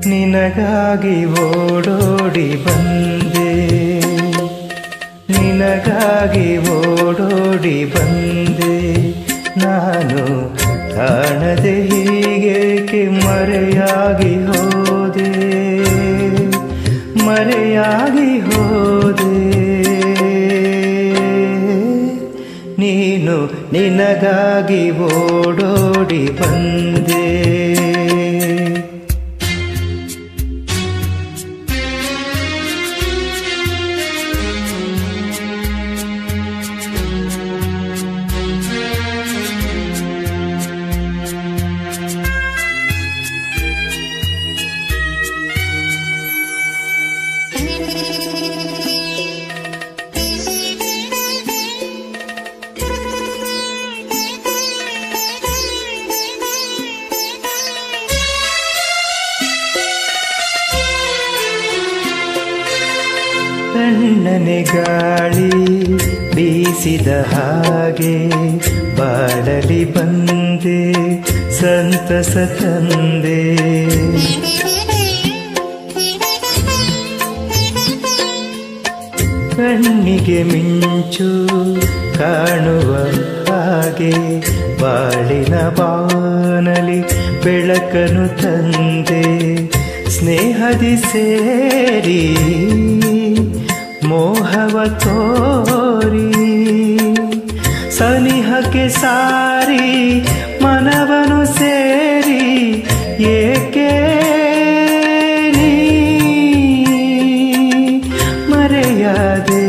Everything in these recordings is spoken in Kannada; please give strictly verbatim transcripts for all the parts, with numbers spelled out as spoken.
ನಿನಗಾಗಿ ಓಡೋಡಿ ಬಂದೆ, ನಿನಗಾಗಿ ಓಡೋಡಿ ಬಂದೆ ನಾನು, ಕಾಣದೆ ಹೀಗೇಕೆ ಮರೆಯಾಗಿ ಹೋದೆ, ಮರೆಯಾಗಿ ಹೋದೆ. ನೀನು ನಿನಗಾಗಿ ಓಡೋಡಿ ಬಂದೆ. ತಣ್ಣನೆ ಗಾಳಿ ಬೀಸಿದ ಹಾಗೆ ಬಾಳಲಿ ಬಂದೆ, ಸಂತಸ ತಂದೆ. ಕಣ್ಣಿಗೆ ಮಿಂಚು ಕಾಣುವ ಹಾಗೆ ಬಾಳಿನ ಬಾನಲಿ ಬೆಳಕನು ತಂದೆ. ಸ್ನೇಹದಿ ಸೇರಿ ಮೋಹವ ತೋರಿ ಸನಿಹಕ್ಕೆ ಸಾರಿ ಮನವನು ಸೇರಿ ಏಕೆ ನೀ ಮರೆಯಾದೆ.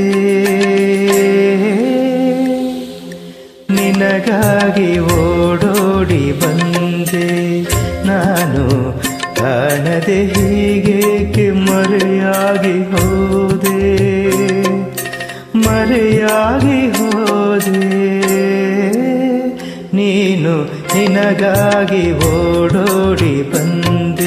ನಿನಗಾಗಿ ಓಡೋಡಿ ಬಂದೆ ನಾನು, ಕಾಣದೆ ಹೀಗೇಕೆ ಮರೆಯಾಗಿ ಹೋದೆ, ಮರೆಯಾಗಿ ಹೋದೆ. ನೀನು ನಿನಗಾಗಿ ಓಡೋಡಿ ಬಂದೆ.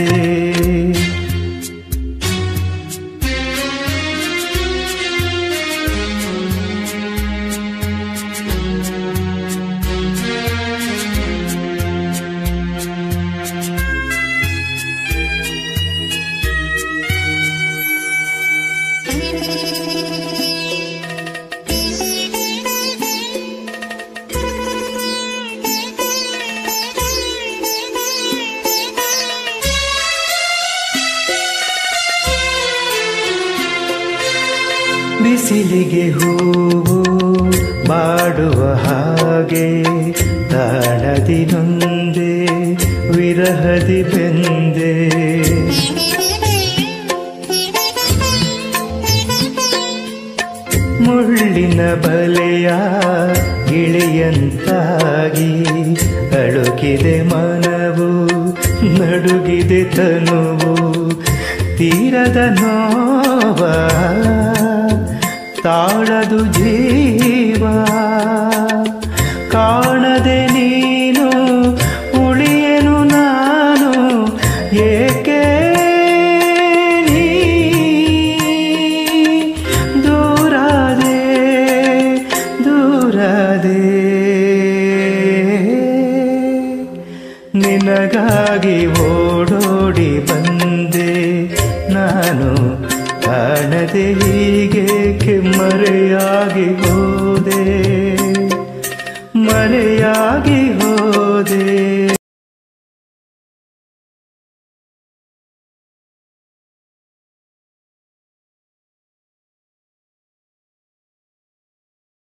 ಬಿಸಿಲಿಗೆ ಹೂವು ಬಾಡುವ ಹಾಗೆ ತಾಳದಿ ನೊಂದೆ, ವಿರಹದಿ ಬೆಂದೆ. ಮುಳ್ಳಿನ ಬಲೆಯ ಗಿಳಿಯಂತಾಗಿ ಅಳುಕಿದೆ ಮನವು, ನಡುಗಿದೆ ತನುವು. ತೀರದ ನೋವ ತಾಳದು ಜೀವ, ಕಾಣದೆ ನೀನು ಉಳಿಯನು ನಾನು, ಏಕೆ ನೀ ದೂರಾದೆ, ದೂರಾದೆ. ನಿನಗಾಗಿ ಓಡೋಡಿ ಬಂದೆ ನಾನು, ಕಾಣದೆ ಹೀಗೇಕೆ ಮರೆಯಾಗಿ ಹೋದೆ, ಮರೆಯಾಗಿ